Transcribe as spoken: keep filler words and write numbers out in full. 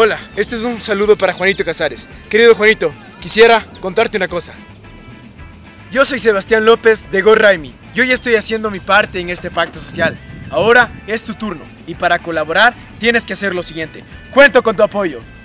Hola, este es un saludo para Juanito Casares. Querido Juanito, quisiera contarte una cosa. Yo soy Sebastián López de Go Raimi. Yo ya estoy haciendo mi parte en este pacto social. Ahora es tu turno y para colaborar tienes que hacer lo siguiente. Cuento con tu apoyo.